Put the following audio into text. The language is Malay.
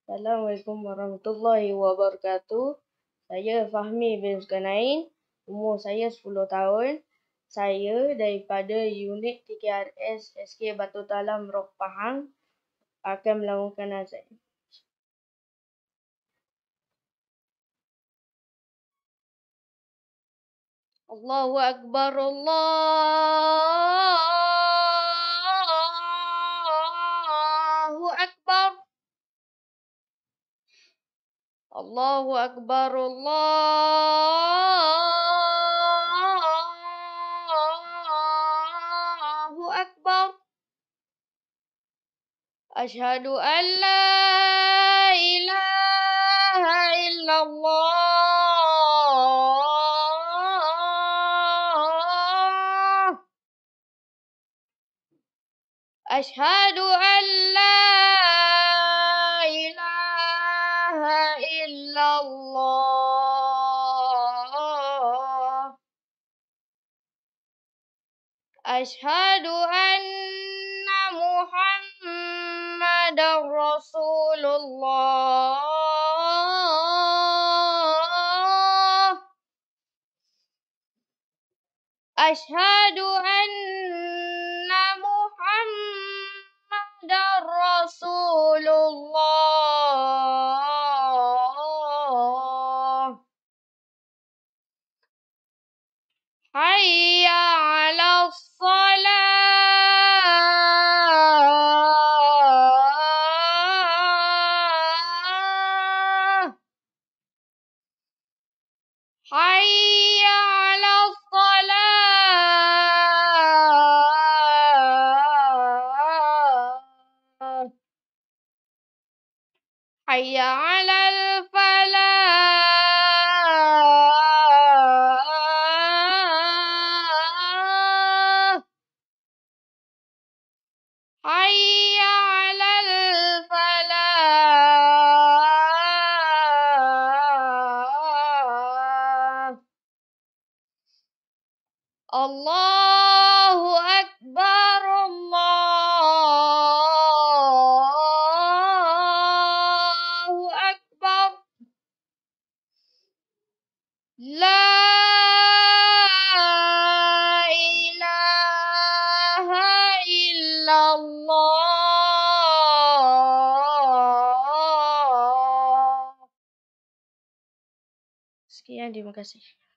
Assalamualaikum warahmatullahi wabarakatuh. Saya Fahmi bin Zulkarnain. Umur saya 10 tahun. Saya daripada unit 3RS SK Batu Talam Rock Pahang akan melakukan azan. Allahu Akbar, Allahu Akbar. Allahu Akbar, Allahu Akbar. Asyhadu an la ilaha illallah. Asyhadu an la ilaha illallah. Asyhadu anna Muhammadar Rasulullah. Asyhadu anna Muhammadar Rasulullah. Hayya 'alas shalah. Hayya 'alas shalah. Hayya 'alal falah. Hayya 'alal falah. Allahu Akbar, Allahu Akbar. La ilaha illallah. Sekian, terima kasih.